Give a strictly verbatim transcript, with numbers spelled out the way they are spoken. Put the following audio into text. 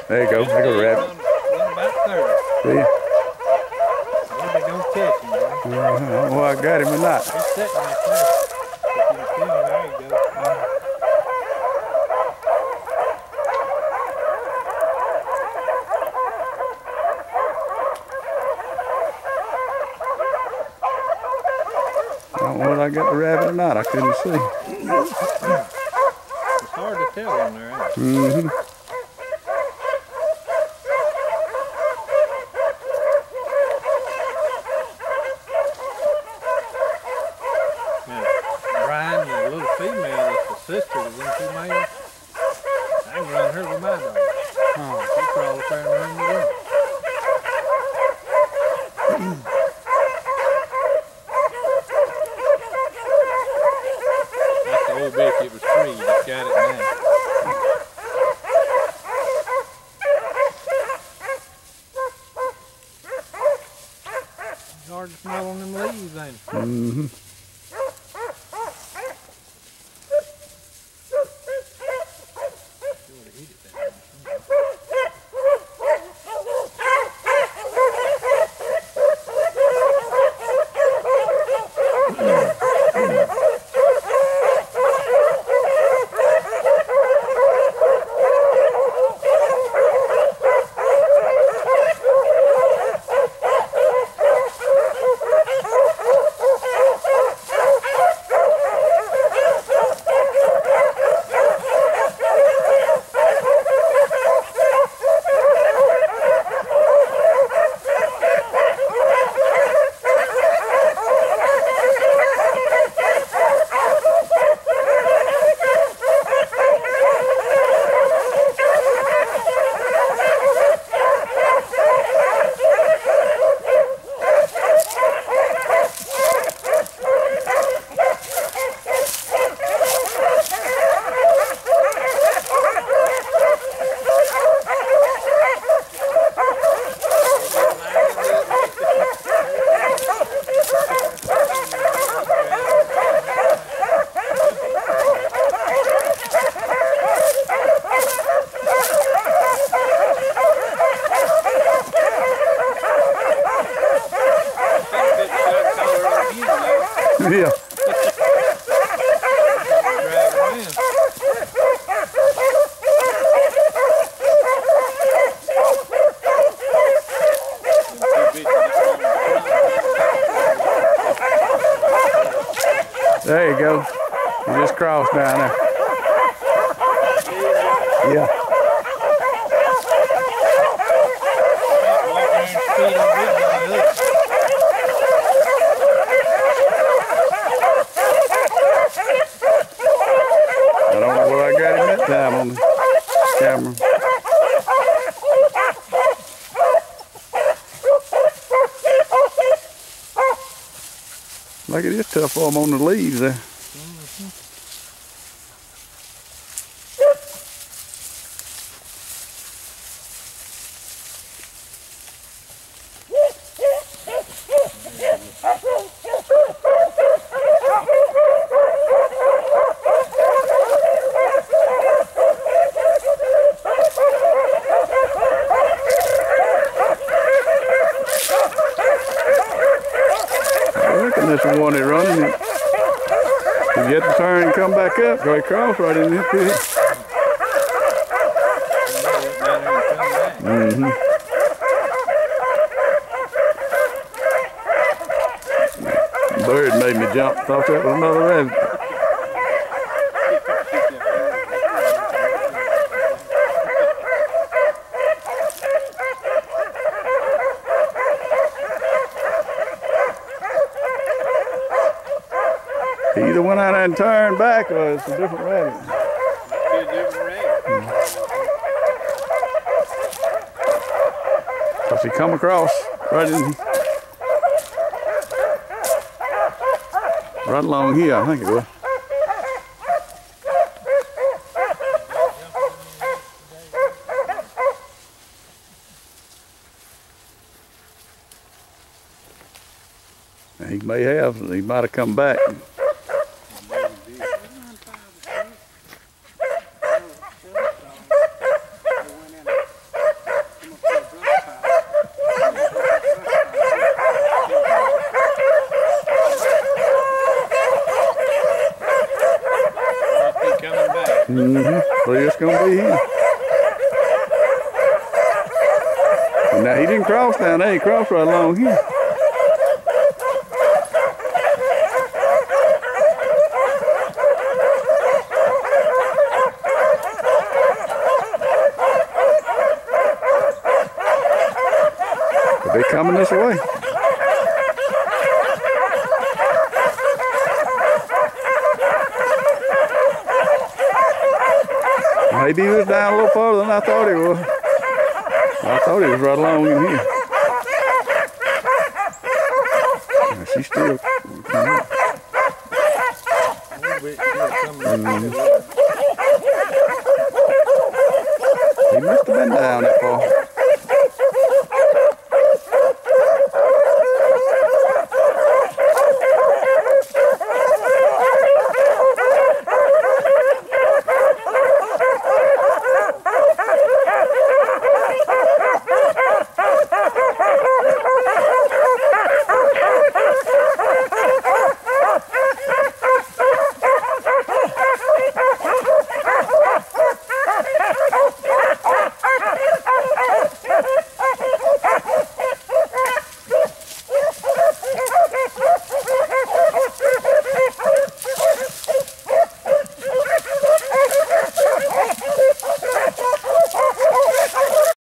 There you go. There go the rabbit. About thirty. See ya. Maybe don't catch him, bro. Uh, I don't know whether I got him or not. He's sitting right there. If you can see him, there you go. I don't know whether I got the rabbit or not. I couldn't see. It's hard to tell on there, ain't it? Mm-hmm. Ryan, the little female, that's the sister of them two males, I can run her with my dog. Oh, she crawl up there and run with them. That's the old bitch, it was free, just got it now. It's hard to smell on them leaves, ain't it? Mm-hmm. Yeah. There you go. You just crossed down there. Yeah. I don't know where I got him that time on the camera. Like it is tough for him on the leaves there. Mm-hmm. That's the one that's running. You get the turn and come back up, go across right in this pit. Mm-hmm. Bird made me jump, thought that was another rabbit. He either went out and turned back or it's a different rabbit. It's a different rabbit. Because he come across right in, right along here, I think it was. He may have, he might have come back. Mm-hmm. So it's gonna be him. And now he didn't cross down there, he crossed right along here. But they coming this way. Maybe he was down a little farther than I thought he was. I thought he was right along in here. And she's still coming up. Mm. He must have been down that far.